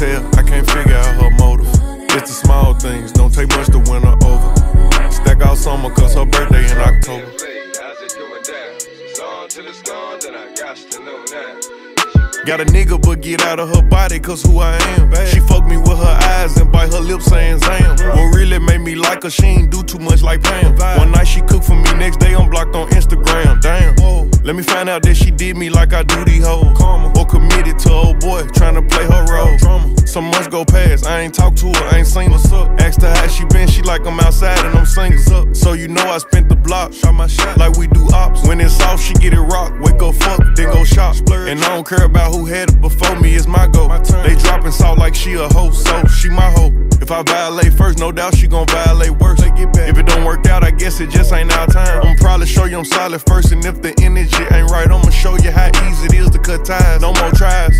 tell, I can't figure out her motive. It's the small things, don't take much to win her over. Stack out summer cause her birthday in October. Got a nigga but get out of her body cause who I am. She fuck me with her eyes and bite her lips saying Zam. What really made me like her, she ain't do too much like Pam. One night she cooked for me, next day I'm blocked on Instagram. Damn, let me find out that she did me like I do these hoes. Or committed to old boy, trying to play her role. Some months go past, I ain't talked to her, I ain't seen what's up. Asked her how she been, she like I'm outside and I'm singles up. So you know I spent the block, shot my shot like we do ops. When it's off, she get it rock, wake up fuck, then go shop. And I don't care about who had it before me, it's my go. They dropping salt like she a hoe, so she my hoe. If I violate first, no doubt she gon' violate worse. If it don't work out, I guess it just ain't our time. I'ma probably show you I'm solid first, and if the energy ain't right, I'ma show you how easy it is to cut ties. No more tries.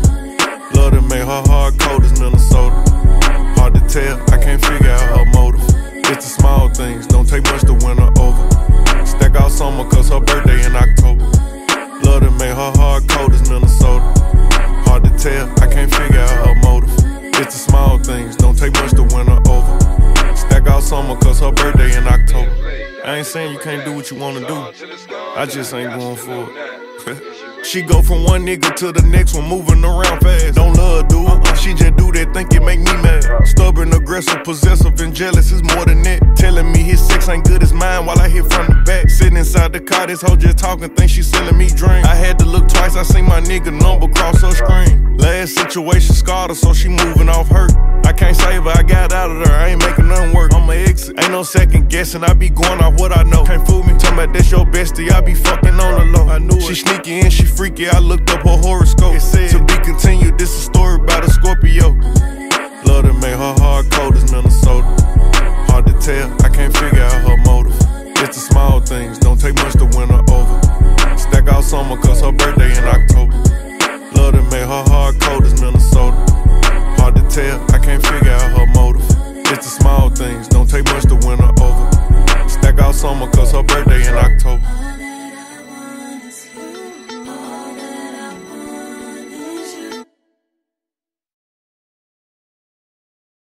Love to make her hard cold as Minnesota. Hard to tell, I can't figure out her motive. It's the small things, don't take much to win her over. Stack out summer cause her birthday in October. Love to make her hard cold as Minnesota. Hard to tell, I can't figure out her motive. It's the small things, don't take much to win her over. Stack out summer cause her birthday in October. I ain't saying you can't do what you wanna do, I just ain't going for it. She go from one nigga to the next one, moving around fast. Don't love her, dude. She just do that, think it make me mad. Stubborn, aggressive, possessive, and jealous is more than that. Telling me his sex ain't good as mine while I hit from the back. Sitting inside the car, this hoe just talking, think she selling me drink. I had to look twice, I seen my nigga number cross her screen. Last situation scarred her, so she moving off hurt. I can't save her, I got out of there, I ain't making nothing work. I'ma exit, ain't no second guessing, I be going off what I know. Can't fool me, talking about that's your bestie, I be fucking on the low. I knew she sneaky and she freaky, I looked up her horoscope. It said, to be continued, this a story about a Scorpio. Love to make her hard cold as Minnesota. Hard to tell, I can't figure out her motive. It's the small things, don't take much to win her over. Stack out summer cause her birthday in October. Love to make her hard cold as Minnesota. Hard to tell, I can't figure out her motive. It's the small things, don't take much to win her over. Stack out summer cause her birthday in October.